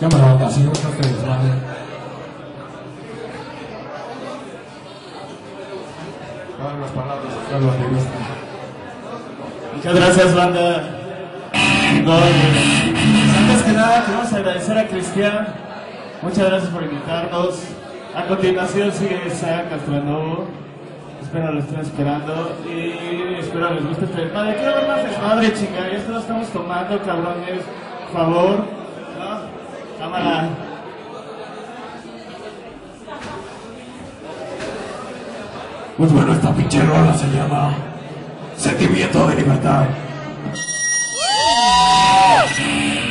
Cámara, banda, seguimos con ustedes, ¿vale? Todas las palabras de Carlos de Vista. Muchas gracias, banda. Antes que nada, queremos agradecer a Cristian. Muchas gracias por invitarnos. A continuación sigue Saga Castranovo. Espero lo estén esperando y espero les guste este desmadre. Quiero ver más desmadre, chinga. Ya esto lo estamos tomando, cabrones. Por favor. ¿No? Cámara. Pues bueno, esta pinche rola se llama Sentimiento de Libertad.